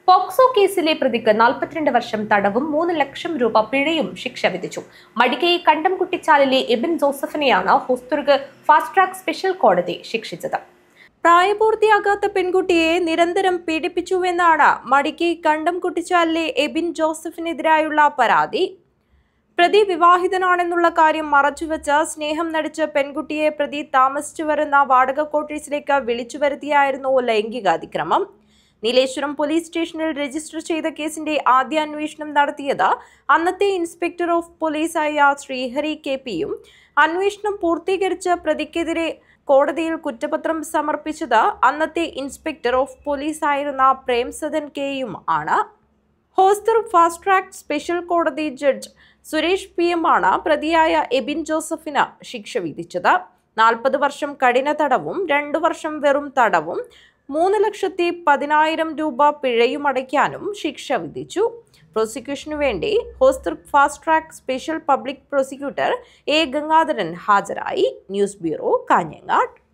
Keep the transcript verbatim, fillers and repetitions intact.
POCSO കേസിലെ പ്രതിക്ക് നാൽപ്പത്തിരണ്ട് വർഷം തടവും മൂന്ന് ലക്ഷം രൂപ പിഴയും ശിക്ഷ വിധിച്ചു. മടിക്കൈ കണ്ടംകുട്ടിച്ചാലിലെ എബിൻ ജോസഫിനെയാണ് ഹോസ്ദുർഗ് ഫാസ്റ്റ് ട്രാക്ക് സ്പെഷ്യൽ കോടതി ശിക്ഷിച്ചത്. പ്രായപൂർത്തിയാകാത്ത പെൺകുട്ടിയെ നിരന്തരം പീഡിപ്പിച്ചുവെന്നാണ് മടിക്കൈ കണ്ടംകുട്ടിച്ചാലിലെ എബിൻ ജോസഫിനെതിരായുള്ള പരാതി. പ്രതി വിവാഹിതനാണെന്നുള്ള കാര്യം മറച്ചുവെച്ച് സ്നേഹം നടിച്ച് പെൺകുട്ടിയെ പ്രതി താമസിച്ചു വരുന്ന വാടക ക്വാർട്ടേഴ്സിലേക്ക് വിളിച്ചു വരുത്തിയായിരുന്നു ലൈംഗികാതിക്രമം. നീലേശ്വരം പോലീസ് സ്റ്റേഷനിൽ രജിസ്റ്റർ ചെയ്ത കേസിന്റെ ആദ്യ അന്വേഷണം നടത്തിയത് അന്നത്തെ ഇൻസ്പെക്ടർ ഓഫ് പോലീസായ ശ്രീഹരി കെ പിയും അന്വേഷണം പൂർത്തീകരിച്ച് പ്രതിക്കെതിരെ കോടതിയിൽ കുറ്റപത്രം സമർപ്പിച്ചത് അന്നത്തെ ഇൻസ്പെക്ടർ ഓഫ് പോലീസായിരുന്ന പ്രേംസദൻ കെയും ആണ്. ഹോസ്ദുർഗ് ഫാസ്റ്റ് ട്രാക്ക് സ്പെഷ്യൽ കോടതി ജഡ്ജ് സുരേഷ് പി എം ആണ് പ്രതിയായ എബിൻ ജോസഫിന് ശിക്ഷ വിധിച്ചത്. നാൽപ്പത് വർഷം കഠിന തടവും രണ്ടു വർഷം വെറും തടവും മൂന്ന് ലക്ഷത്തി പതിനായിരം രൂപ പിഴയും അടയ്ക്കാനും ശിക്ഷ വിധിച്ചു. പ്രോസിക്യൂഷനു വേണ്ടി Hosdurg fast track special public prosecutor A Gangadharan ഹാജരായി. News bureau, Kanhangad.